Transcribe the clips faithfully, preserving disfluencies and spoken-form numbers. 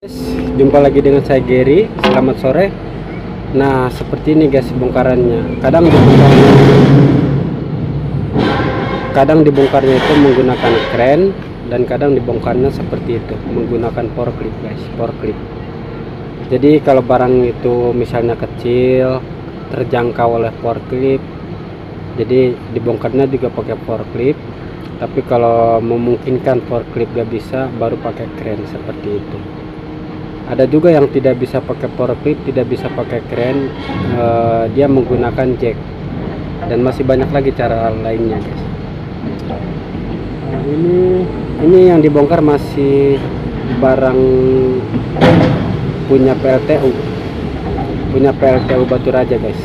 Jumpa lagi dengan saya Gary. Selamat sore. Nah, seperti ini guys bongkarannya. Kadang dibongkarnya, kadang dibongkarnya itu menggunakan kren, dan kadang dibongkarnya seperti itu menggunakan forklift guys, forklift. Jadi kalau barang itu misalnya kecil, terjangkau oleh forklift, jadi dibongkarnya juga pakai forklift. Tapi kalau memungkinkan forklift gak bisa, baru pakai kren seperti itu. Ada juga yang tidak bisa pakai forklift, tidak bisa pakai kren, uh, dia menggunakan jack, dan masih banyak lagi cara lainnya guys. Nah, ini ini yang dibongkar masih barang punya P L T U, punya P L T U Batu Raja guys.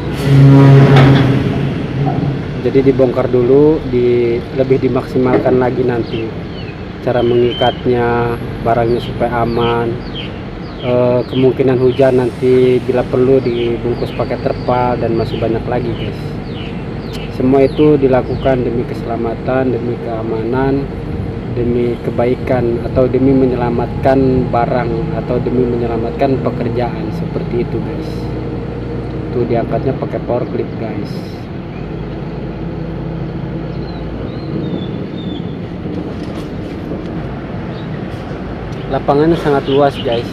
Jadi dibongkar dulu, di lebih dimaksimalkan lagi nanti cara mengikatnya, barangnya supaya aman. E, kemungkinan hujan nanti bila perlu dibungkus pakai terpal, dan masih banyak lagi guys. Semua itu dilakukan demi keselamatan, demi keamanan, demi kebaikan, atau demi menyelamatkan barang, atau demi menyelamatkan pekerjaan seperti itu guys. Itu diangkatnya pakai forklift guys. Lapangannya sangat luas guys.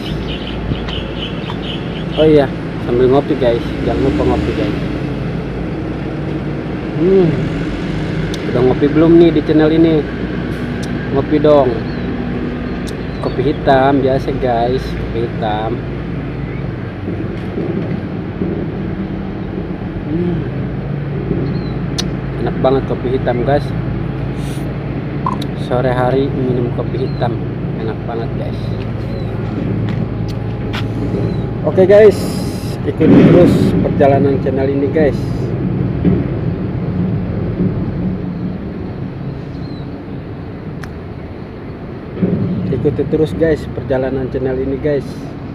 Oh iya, sambil ngopi guys, jangan lupa ngopi guys. Hmm, udah ngopi belum nih di channel ini? Ngopi dong. Kopi hitam biasa guys, kopi hitam. Hmm, enak banget kopi hitam guys. Sore hari minum kopi hitam, enak banget guys. Oke guys, ikuti terus perjalanan channel ini guys. Ikuti terus guys perjalanan channel ini guys.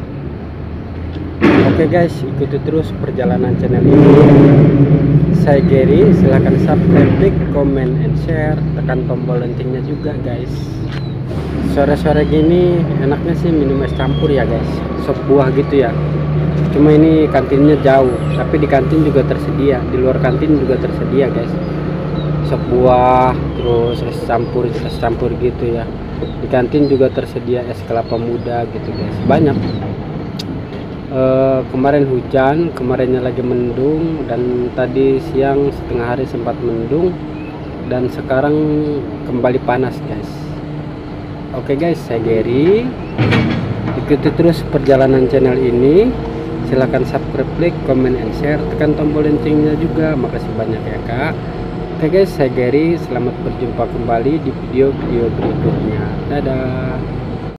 Oke guys, ikuti terus perjalanan channel ini. Saya Gary, silahkan subscribe, like, comment, and share. Tekan tombol loncengnya juga guys. Sore-sore gini enaknya sih minum es campur ya guys, sop buah gitu ya. Cuma ini kantinnya jauh, tapi di kantin juga tersedia, di luar kantin juga tersedia guys, sop buah, terus es campur, es campur gitu ya. Di kantin juga tersedia es kelapa muda gitu guys, banyak. E, kemarin hujan, kemarinnya lagi mendung, dan tadi siang setengah hari sempat mendung, dan sekarang kembali panas guys. Oke guys, saya Gary. Ikuti terus perjalanan channel ini. Silahkan subscribe, like, comment, and share. Tekan tombol loncengnya juga. Makasih banyak ya kak. Oke guys, saya Gary. Selamat berjumpa kembali di video-video berikutnya. Dadah.